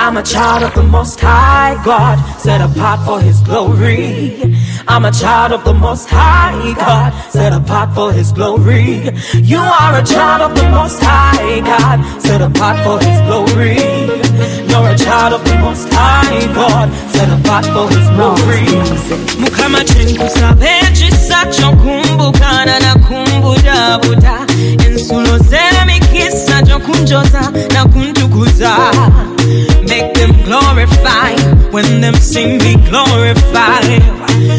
I'm a child of the Most High God, set apart for His glory. I'm a child of the Most High God, set apart for His glory. You are a child of the Most High God, set apart for His glory. You're a child of the Most High God, set apart for His glory. Mukama chenkusa pechi sacho kumbukana na kumbuda buda. Ensulo zera mikisa jo kunjoza na kuntukuza. Make them glorify when them sing me glorify.